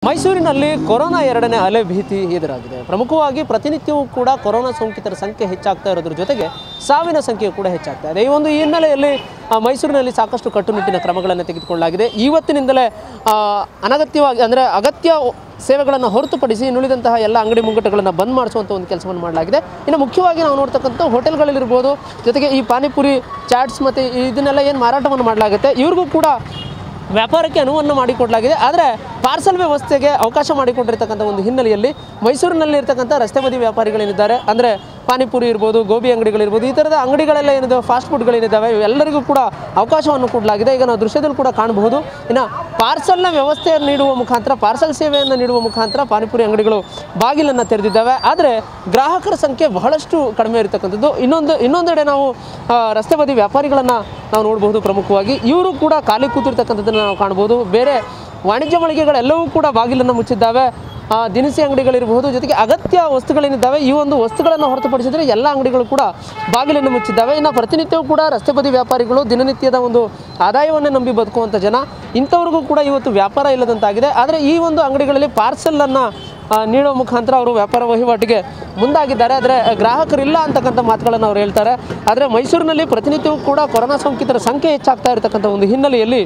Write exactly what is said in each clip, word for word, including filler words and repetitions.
ಮೈಸೂರಿನಲ್ಲಿ ಕೊರೋನಾ ಎರಡನೇ ಅಲೆ ಭೀತಿ ಎದುರಾಗಿದೆ. ಪ್ರಮುಖವಾಗಿ ಪ್ರತಿನಿತ್ಯವೂ ಕೂಡ ಕೊರೋನಾ ಸೋಂಕಿತರ ಸಂಖ್ಯೆ ಹೆಚ್ಚಾಗ್ತಾ ಇರೋದ್ರ ಜೊತೆಗೆ ಸಾವಿನ ಸಂಖ್ಯೆ ಕೂಡ ಹೆಚ್ಚಾಗ್ತಾ ಇದೆ. ಈ ಒಂದು ಹಿನ್ನೆಲೆಯಲ್ಲಿ ಮೈಸೂರಿನಲ್ಲಿ ಸಾಕಷ್ಟು ಕಟ್ಟುನಿಟ್ಟಿನ ಕ್ರಮಗಳನ್ನು ತೆಗೆದುಕೊಳ್ಳಲಾಗಿದೆ. ಇವತ್ತಿನಿಂದಲೇ ಅನಗತ್ಯವಾಗಿ ಅಂದರೆ ಅಗತ್ಯ ಸೇವೆಗಳನ್ನು ಹೊರತುಪಡಿಸಿ ಇನ್ನುಳಿದಂತಹ ಎಲ್ಲ ಅಂಗಡಿ ಮುಂಗಟ್ಟುಗಳನ್ನು ಬಂದ್ ಮಾಡಿಸುವಂಥ ಒಂದು ಕೆಲಸವನ್ನು ಮಾಡಲಾಗಿದೆ. ಇನ್ನು ಮುಖ್ಯವಾಗಿ ನಾವು ನೋಡ್ತಕ್ಕಂಥ ಹೋಟೆಲ್ಗಳಲ್ಲಿರ್ಬೋದು, ಜೊತೆಗೆ ಈ ಪಾನಿಪುರಿ ಚಾಟ್ಸ್ ಮತ್ತು ಇದನ್ನೆಲ್ಲ ಏನು ಮಾರಾಟವನ್ನು ಮಾಡಲಾಗುತ್ತೆ ಇವ್ರಿಗೂ ಕೂಡ ವ್ಯಾಪಾರಕ್ಕೆ ಅನುವನ್ನು ಮಾಡಿಕೊಡಲಾಗಿದೆ. ಆದರೆ ಪಾರ್ಸಲ್ ವ್ಯವಸ್ಥೆಗೆ ಅವಕಾಶ ಮಾಡಿಕೊಟ್ಟಿರ್ತಕ್ಕಂಥ ಒಂದು ಹಿನ್ನೆಲೆಯಲ್ಲಿ ಮೈಸೂರಿನಲ್ಲಿ ಇರ್ತಕ್ಕಂಥ ರಸ್ತೆ ಬದಿ ವ್ಯಾಪಾರಿಗಳೇನಿದ್ದಾರೆ, ಅಂದರೆ ಪಾನಿಪುರಿ ಇರ್ಬೋದು, ಗೋಬಿ ಅಂಗಡಿಗಳಿರ್ಬೋದು, ಈ ಥರದ ಅಂಗಡಿಗಳೆಲ್ಲ ಏನಿದೆ ಫಾಸ್ಟ್ ಫುಡ್ಗಳೇನಿದ್ದಾವೆ ಇವೆಲ್ಲರಿಗೂ ಕೂಡ ಅವಕಾಶವನ್ನು ಕೊಡಲಾಗಿದೆ. ಈಗ ನಾವು ದೃಶ್ಯದಲ್ಲಿ ಕೂಡ ಕಾಣಬಹುದು. ಇನ್ನು ಪಾರ್ಸಲ್ನ ವ್ಯವಸ್ಥೆಯನ್ನು ನೀಡುವ ಮುಖಾಂತರ, ಪಾರ್ಸಲ್ ಸೇವೆಯನ್ನು ನೀಡುವ ಮುಖಾಂತರ ಪಾನಿಪುರಿ ಅಂಗಡಿಗಳು ಬಾಗಿಲನ್ನು ತೆರೆದಿದ್ದಾವೆ. ಆದರೆ ಗ್ರಾಹಕರ ಸಂಖ್ಯೆ ಬಹಳಷ್ಟು ಕಡಿಮೆ ಇರತಕ್ಕಂಥದ್ದು. ಇನ್ನೊಂದು ಇನ್ನೊಂದೆಡೆ ನಾವು ರಸ್ತೆ ಬದಿ ವ್ಯಾಪಾರಿಗಳನ್ನು ನಾವು ನೋಡಬಹುದು. ಪ್ರಮುಖವಾಗಿ ಇವರು ಕೂಡ ಖಾಲಿ ಕೂತಿರ್ತಕ್ಕಂಥದ್ದನ್ನು ನಾವು ಕಾಣ್ಬೋದು. ಬೇರೆ ವಾಣಿಜ್ಯ ಮಳಿಗೆಗಳೆಲ್ಲವೂ ಕೂಡ ಬಾಗಿಲನ್ನು ಮುಚ್ಚಿದ್ದಾವೆ. ದಿನಸಿ ಅಂಗಡಿಗಳಿರಬಹುದು, ಜೊತೆಗೆ ಅಗತ್ಯ ವಸ್ತುಗಳೇನಿದ್ದಾವೆ ಈ ಒಂದು ವಸ್ತುಗಳನ್ನು ಹೊರತುಪಡಿಸಿದರೆ ಎಲ್ಲ ಅಂಗಡಿಗಳು ಕೂಡ ಬಾಗಿಲನ್ನು ಮುಚ್ಚಿದ್ದಾವೆ. ಇನ್ನು ಪ್ರತಿನಿತ್ಯವೂ ಕೂಡ ರಸ್ತೆ ಬದಿ ವ್ಯಾಪಾರಿಗಳು ದಿನನಿತ್ಯದ ಒಂದು ಆದಾಯವನ್ನೇ ನಂಬಿ ಬದುಕುವಂಥ ಜನ, ಇಂಥವ್ರಿಗೂ ಕೂಡ ಇವತ್ತು ವ್ಯಾಪಾರ ಇಲ್ಲದಂತಾಗಿದೆ. ಆದರೆ ಈ ಒಂದು ಅಂಗಡಿಗಳಲ್ಲಿ ಪಾರ್ಸಲನ್ನು ನೀಡುವ ಮುಖಾಂತರ ಅವರು ವ್ಯಾಪಾರ ವಹಿವಾಟಿಗೆ ಮುಂದಾಗಿದ್ದಾರೆ. ಆದರೆ ಗ್ರಾಹಕರಿಲ್ಲ ಅಂತಕ್ಕಂಥ ಮಾತುಗಳನ್ನು ಅವರು ಹೇಳ್ತಾರೆ. ಆದರೆ ಮೈಸೂರಿನಲ್ಲಿ ಪ್ರತಿನಿತ್ಯವೂ ಕೂಡ ಕೊರೋನಾ ಸೋಂಕಿತರ ಸಂಖ್ಯೆ ಹೆಚ್ಚಾಗ್ತಾ ಇರತಕ್ಕಂಥ ಒಂದು ಹಿನ್ನೆಲೆಯಲ್ಲಿ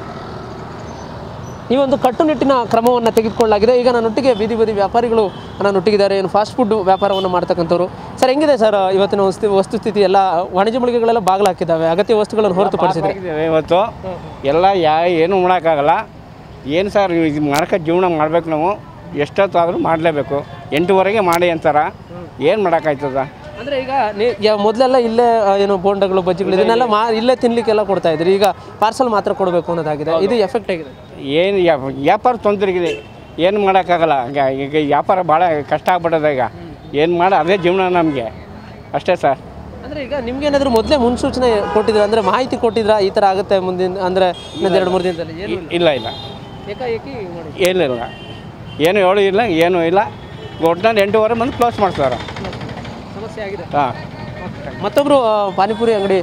ಈ ಒಂದು ಕಟ್ಟುನಿಟ್ಟಿನ ಕ್ರಮವನ್ನು ತೆಗೆದುಕೊಳ್ಳಲಾಗಿದೆ. ಈಗ ನನ್ನೊಟ್ಟಿಗೆ ಬೀದಿ ಬದಿ ವ್ಯಾಪಾರಿಗಳು ನನ್ನೊಟ್ಟಿಗಿದ್ದಾರೆ. ಏನು ಫಾಸ್ಟ್ ಫುಡ್ ವ್ಯಾಪಾರವನ್ನು ಮಾಡ್ತಕ್ಕಂಥವ್ರು. ಸರ್, ಹೆಂಗಿದೆ ಸರ್ ಇವತ್ತಿನ ವಸ್ತು ವಸ್ತುಸ್ಥಿತಿ? ಎಲ್ಲ ವಾಣಿಜ್ಯ ಮಳಿಗೆಗಳೆಲ್ಲ ಬಾಗಿಲು ಹಾಕಿದ್ದಾವೆ, ಅಗತ್ಯ ವಸ್ತುಗಳನ್ನು ಹೊರತುಪಡಿಸಿದೆ. ಇವತ್ತು ಎಲ್ಲ ಯಾ ಏನೂ ಮಾಡೋಕ್ಕಾಗಲ್ಲ. ಏನು ಸರ್, ಇದು ಮಾರ್ಕ ಜೀವನ ಮಾಡಬೇಕು. ನಾವು ಎಷ್ಟೊತ್ತಾದರೂ ಮಾಡಲೇಬೇಕು. ಎಂಟುವರೆಗೆ ಮಾಡಿ ಅಂತಾರ, ಏನು ಮಾಡೋಕ್ಕಾಯ್ತದ? ಅಂದರೆ ಈಗ ನೀ ಮೊದಲೆಲ್ಲ ಇಲ್ಲೇ ಏನು ಬೋಂಡಗಳು, ಬಜ್ಜಿಗಳು ಇದನ್ನೆಲ್ಲ ಮಾ ಇಲ್ಲೇ ತಿನ್ನಲಿಕ್ಕೆಲ್ಲ ಕೊಡ್ತಾ ಇದ್ರಿ. ಈಗ ಪಾರ್ಸಲ್ ಮಾತ್ರ ಕೊಡಬೇಕು ಅನ್ನೋದಾಗಿದೆ. ಇದು ಎಫೆಕ್ಟ್ ಆಗಿದೆ. ಏನು ವ್ಯಾಪಾರ ತೊಂದರೆಗಿದೆ, ಏನು ಮಾಡೋಕ್ಕಾಗಲ್ಲ. ಈಗ ವ್ಯಾಪಾರ ಭಾಳ ಕಷ್ಟ ಆಗ್ಬಿಟ್ಟದ. ಈಗ ಏನು ಮಾಡ ಅದೇ ಜೀವನ ನಮಗೆ, ಅಷ್ಟೇ ಸರ್. ಅಂದರೆ ಈಗ ನಿಮ್ಗೇನಾದರೂ ಮೊದಲೇ ಮುನ್ಸೂಚನೆ ಕೊಟ್ಟಿದ್ರೆ, ಅಂದರೆ ಮಾಹಿತಿ ಕೊಟ್ಟಿದ್ರಾ ಈ ಥರ ಆಗುತ್ತೆ ಮುಂದಿನ, ಅಂದರೆ ಇನ್ನೊಂದು ಎರಡು ಮೂರು ದಿನದಲ್ಲಿ? ಇಲ್ಲ ಇಲ್ಲ ಏಕಾಏಕಿ ಏನಿಲ್ಲ, ಏನು ಹೇಳಿಲ್ಲ, ಏನೂ ಇಲ್ಲ. ಒಟ್ಟಿನಲ್ಲಿ ಎಂಟೂವರೆ ಬಂದು ಕ್ಲೋಸ್ ಮಾಡ್ತಾರೆ. ಸಮಸ್ಯೆ ಆಗಿದೆ. ಹಾಂ. ಮತ್ತೊಬ್ಬರು ಪಾನಿಪುರಿ ಅಂಗಡಿ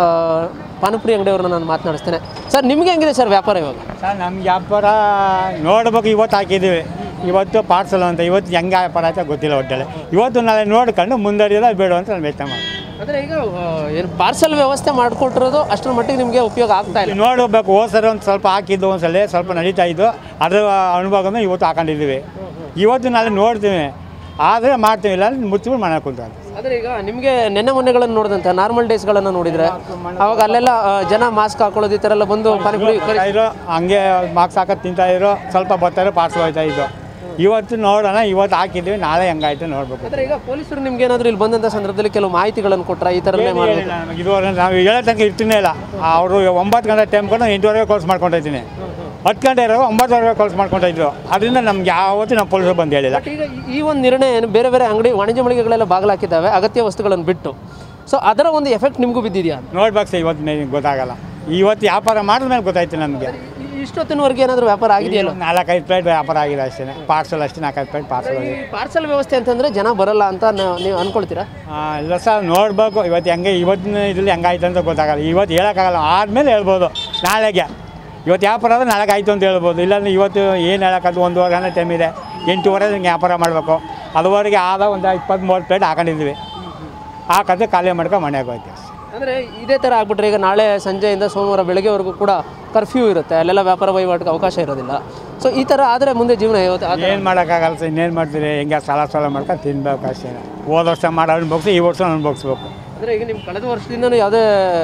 ಪಾನಿಪುರಿ ಅಂಗಡಿಯವ್ರನ್ನ ನಾನು ಮಾತನಾಡಿಸ್ತೇನೆ. ಸರ್, ನಿಮಗೆ ಹೆಂಗಿದೆ ಸರ್ ವ್ಯಾಪಾರ ಇವಾಗ? ಸರ್, ನಮ್ಮ ವ್ಯಾಪಾರ ನೋಡ್ಬೇಕು. ಇವತ್ತು ಹಾಕಿದ್ದೀವಿ, ಇವತ್ತು ಪಾರ್ಸಲ್ ಅಂತ. ಇವತ್ತು ಹೆಂಗೆ ವ್ಯಾಪಾರ ಆಯ್ತಾ ಗೊತ್ತಿಲ್ಲ. ಒಟ್ಟಲ್ಲಿ ಇವತ್ತು ನಾಳೆ ನೋಡ್ಕೊಂಡು ಮುಂದಡಿಯೋದ ಬೇಡ ಅಂತ ನಾನು ವ್ಯಕ್ತ ಮಾಡಿ. ಅಂದರೆ ಈಗ ಏನು ಪಾರ್ಸಲ್ ವ್ಯವಸ್ಥೆ ಮಾಡಿಕೊಟ್ಟಿರೋದು ಅಷ್ಟರ ಮಟ್ಟಿಗೆ ನಿಮಗೆ ಉಪಯೋಗ ಆಗ್ತಾ ಇಲ್ಲ? ನೋಡಬೇಕು. ಹೋದ ಸರಿ ಒಂದು ಸ್ವಲ್ಪ ಹಾಕಿದ್ದು, ಒಂದು ಸಲ ಸ್ವಲ್ಪ ನಡೀತಾ ಇದ್ದು, ಅದರ ಅನುಭವನ ಇವತ್ತು ಹಾಕೊಂಡಿದ್ದೀವಿ. ಇವತ್ತು ನಾಳೆ ನೋಡ್ತೀವಿ, ಆದರೆ ಮಾಡ್ತೀವಿ, ಇಲ್ಲ ಮುಚ್ಚಿಬಿಟ್ಟು ಮನೆ ಕುಂತ. ಆದರೆ ಈಗ ನಿಮಗೆ ನೆನ್ನೆ ಮೊನ್ನೆಗಳನ್ನು ನೋಡಿದಂಥ ನಾರ್ಮಲ್ ಡೇಸ್ಗಳನ್ನು ನೋಡಿದರೆ ಅವಾಗ ಅಲ್ಲೆಲ್ಲ ಜನ ಮಾಸ್ಕ್ ಹಾಕೊಳ್ಳೋದು ಈ ಥರ ಎಲ್ಲ ಬಂದು ಪಾನಿಪುರಿ ಇರೋ ಹಂಗೆ ಮಾಸ್ಕ್ ಹಾಕೋದು ತಿಂತಾಯಿದ್ರು, ಸ್ವಲ್ಪ ಬರ್ತಾಯಿದ್ರು, ಪಾರ್ಸಲ್ ಹೋಗ್ತಾ ಇದ್ದು. ಇವತ್ತು ನೋಡೋಣ, ಇವತ್ತು ಹಾಕಿದ್ದೀವಿ, ನಾಳೆ ಹೆಂಗಾಯ್ತು ನೋಡ್ಬೇಕು. ಆದರೆ ಈಗ ಪೊಲೀಸರು ನಿಮ್ಗೆ ಏನಾದರೂ ಇಲ್ಲಿ ಬಂದಂಥ ಸಂದರ್ಭದಲ್ಲಿ ಕೆಲವು ಮಾಹಿತಿಗಳನ್ನು ಕೊಟ್ಟರೆ ಈ ಥರನೇ ಮಾಡಿ? ನಮಗೆ ಇದುವರೆಗೆ ನಾವು ಹೇಳೋ ತನಕ ಇರ್ತೀನಿ ಇಲ್ಲ. ಅವರು ಒಂಬತ್ತು ಗಂಟೆ ಟೈಮ್ ಕೊಂಡು ಎಂಟುವರೆಗೆ ಕೋರ್ಸ್ ಮಾಡ್ಕೊಂಡಿದ್ದೀನಿ. ಹತ್ತು ಗಂಟೆ ಇರೋ ಒಂಬತ್ತುವರೆಗೆ ಕೋರ್ಸ್ ಮಾಡ್ಕೊಂಡಿದ್ರು. ಅದರಿಂದ ನಮ್ಗೆ ಯಾವತ್ತೂ ನಮ್ಮ ಪೊಲೀಸರು ಬಂದು ಹೇಳಿಲ್ಲ. ಈಗ ಈ ಒಂದು ನಿರ್ಣಯ ಏನು, ಬೇರೆ ಬೇರೆ ಅಂಗಡಿ ವಾಣಿಜ್ಯ ಮಳಿಗೆಗಳೆಲ್ಲ ಬಾಗಿಲು ಹಾಕಿದ್ದಾವೆ ಅಗತ್ಯ ವಸ್ತುಗಳನ್ನು ಬಿಟ್ಟು, ಸೊ ಅದರ ಒಂದು ಎಫೆಕ್ಟ್ ನಿಮಗೂ ಬಿದ್ದಿದೆಯಾ? ನೋಡ್ಬೇಕು ಸರ್, ಇವತ್ತು ಗೊತ್ತಾಗಲ್ಲ. ಇವತ್ತು ವ್ಯಾಪಾರ ಮಾಡಿದ್ಮೇಲೆ ಗೊತ್ತಾಯ್ತು ನಮಗೆ. ಇಷ್ಟೊತ್ತಿನವರೆಗೆ ಏನಾದರೂ ವ್ಯಾಪಾರ ಆಗಿದೆಯಲ್ಲ? ನಾಲ್ಕೈದು ಪ್ಲೇಟ್ ವ್ಯಾಪಾರ ಆಗಿದೆ ಅಷ್ಟೇ. ಪಾರ್ಸಲ್ ಅಷ್ಟೇ, ನಾಲ್ಕೈದು ಪ್ಲೇಟ್ ಪಾರ್ಸಲ್ ಆಗಿದೆ. ಪಾರ್ಸಲ್ ವ್ಯವಸ್ಥೆ ಅಂತಂದರೆ ಜನ ಬರಲ್ಲ ಅಂತ ನೀವು ಅಂದ್ಕೊಳ್ತೀರಾ? ಇಲ್ಲ ಸರ್, ನೋಡಬೇಕು. ಇವತ್ತು ಹೆಂಗೆ ಇವತ್ತಿನ ಇದರಲ್ಲಿ ಹೆಂಗಾಯ್ತು ಅಂತ ಗೊತ್ತಾಗಲ್ಲ. ಇವತ್ತು ಹೇಳೋಕ್ಕಾಗಲ್ಲ, ಆದಮೇಲೆ ಹೇಳ್ಬೋದು ನಾಳೆಗೆ. ಇವತ್ತು ವ್ಯಾಪಾರ ಆದರೆ ನಾಳೆಗೆ ಆಯಿತು ಅಂತ ಹೇಳ್ಬೋದು. ಇಲ್ಲಾಂದರೆ ಇವತ್ತು ಏನು ಹೇಳೋಕ್ಕದು, ಒಂದೂವರೆ ಗಂಟೆ ಟೈಮ್ ಇದೆ, ಎಂಟೂವರೆ ಹಿಂಗೆ ವ್ಯಾಪಾರ ಮಾಡಬೇಕು. ಅದುವರೆಗೆ ಆದ ಒಂದು ಇಪ್ಪತ್ತು ಮೂವತ್ತು ಪ್ಲೇಟ್ ಹಾಕೊಂಡಿದ್ವಿ. ಹಾಕಿದ್ರೆ ಖಾಲಿ ಮಾಡ್ಕೊಂಡು ಮನೆಗೆ ಹೋಗ್ತೀವಿ. ಅಂದರೆ ಇದೇ ಥರ ಆಗ್ಬಿಟ್ರೆ ಈಗ ನಾಳೆ ಸಂಜೆಯಿಂದ ಸೋಮವಾರ ಬೆಳಗ್ಗೆವರೆಗೂ ಕೂಡ ಕರ್ಫ್ಯೂ ಇರುತ್ತೆ, ಅಲ್ಲೆಲ್ಲ ವ್ಯಾಪಾರ ವಹಿವಾಟಿಗೆ ಅವಕಾಶ ಇರೋದಿಲ್ಲ. ಸೊ ಈ ಥರ ಆದರೆ ಮುಂದೆ ಜೀವನ ಇವತ್ತು ಏನು ಮಾಡೋಕ್ಕಾಗಲ್ಲ ಸರ್. ಇನ್ನೇನು ಮಾಡ್ತೀರಿ, ಹೆಂಗೆ ಸಾಲ ಸಾಲ ಮಾಡ್ಕೊಂಡು ತಿನ್ಬೇಕು ಅಷ್ಟೇ. ಹೋದ ವರ್ಷ ಮಾಡಿ ಅನುಭವಿಸಿ ಈ ವರ್ಷ ಅನುಭವಿಸ್ಬೇಕು. ಅಂದರೆ ಈಗ ನಿಮ್ಮ ಕಳೆದ ವರ್ಷದಿಂದನೂ ಯಾವುದೇ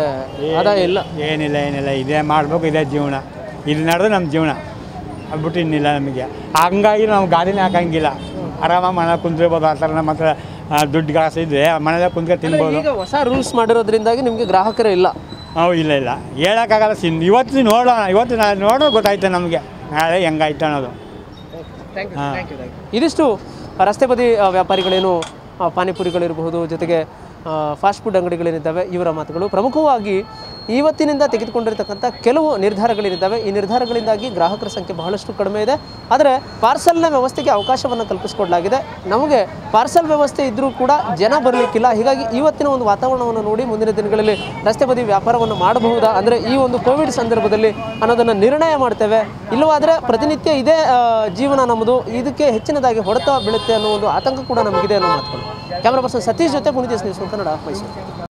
ಆದಾಯ ಇಲ್ಲ? ಏನಿಲ್ಲ ಏನಿಲ್ಲ, ಇದೇ ಮಾಡಬೇಕು, ಇದೇ ಜೀವನ. ಇದು ನಡೆದು ನಮ್ಮ ಜೀವನ, ಅದು ಬಿಟ್ಟು ಇನ್ನಿಲ್ಲ ನಮಗೆ. ಹಂಗಾಗಿ ನಾವು ಗಾಡಿನೇ ಹಾಕಂಗಿಲ್ಲ, ಆರಾಮಾಗಿ ಮನೆ ಕುಂತಿರ್ಬೋದು. ಆ ಥರ ನಮ್ಮ ಹತ್ರ ದುಡ್ಡು ಕಾಸು ಇದ್ದರೆ ಮನೇಲೆ ಕುಂತ್ಕೊಂಡು ತಿನ್ಬೋದು. ಈಗ ಹೊಸ ರೂಲ್ಸ್ ಮಾಡಿರೋದ್ರಿಂದಾಗಿ ನಿಮಗೆ ಗ್ರಾಹಕರೇ ಇಲ್ಲ? ಹ್ಞೂ, ಇಲ್ಲ ಇಲ್ಲ, ಹೇಳೋಕ್ಕಾಗಲ್ಲ. ಸಿನ್ ಇವತ್ತು ನೋಡೋಣ, ಇವತ್ತು ನಾಳೆ ನೋಡೋ ಗೊತ್ತಾಯ್ತು ನಮಗೆ ನಾಳೆ ಹೆಂಗಾಯ್ತು ಅನ್ನೋದು. ಇದಿಷ್ಟು ರಸ್ತೆ ಬದಿ ವ್ಯಾಪಾರಿಗಳೇನು ಪಾನಿಪುರಿಗಳಿರಬಹುದು, ಜೊತೆಗೆ ಫಾಸ್ಟ್ ಫುಡ್ ಅಂಗಡಿಗಳೇನಿದ್ದಾವೆ ಇವರ ಮಾತುಗಳು. ಪ್ರಮುಖವಾಗಿ ಇವತ್ತಿನಿಂದ ತೆಗೆದುಕೊಂಡಿರ್ತಕ್ಕಂಥ ಕೆಲವು ನಿರ್ಧಾರಗಳೇನಿದ್ದಾವೆ ಈ ನಿರ್ಧಾರಗಳಿಂದಾಗಿ ಗ್ರಾಹಕರ ಸಂಖ್ಯೆ ಬಹಳಷ್ಟು ಕಡಿಮೆ ಇದೆ. ಆದರೆ ಪಾರ್ಸಲ್ನ ವ್ಯವಸ್ಥೆಗೆ ಅವಕಾಶವನ್ನು ಕಲ್ಪಿಸಿಕೊಡಲಾಗಿದೆ. ನಮಗೆ ಪಾರ್ಸಲ್ ವ್ಯವಸ್ಥೆ ಇದ್ದರೂ ಕೂಡ ಜನ ಬರಲಿಕ್ಕಿಲ್ಲ. ಹೀಗಾಗಿ ಇವತ್ತಿನ ಒಂದು ವಾತಾವರಣವನ್ನು ನೋಡಿ ಮುಂದಿನ ದಿನಗಳಲ್ಲಿ ರಸ್ತೆ ಬದಿ ವ್ಯಾಪಾರವನ್ನು ಮಾಡಬಹುದಾ ಅಂದರೆ ಈ ಒಂದು ಕೋವಿಡ್ ಸಂದರ್ಭದಲ್ಲಿ ಅನ್ನೋದನ್ನು ನಿರ್ಣಯ ಮಾಡ್ತೇವೆ. ಇಲ್ಲವಾದರೆ ಪ್ರತಿನಿತ್ಯ ಇದೇ ಜೀವನ ನಮ್ಮದು, ಇದಕ್ಕೆ ಹೆಚ್ಚಿನದಾಗಿ ಹೊಡೆತ ಬೀಳುತ್ತೆ ಅನ್ನೋ ಒಂದು ಆತಂಕ ಕೂಡ ನಮಗಿದೆ ಅನ್ನೋ ಮಾತುಗಳು. ಕ್ಯಾಮ್ರಾ ಪರ್ಸನ್ ಸತೀಶ್ ಜೊತೆ ಪುನೀತ್ ನ್ಯೂಸ್ ಕನ್ನಡ, ಮೈಸೂರು.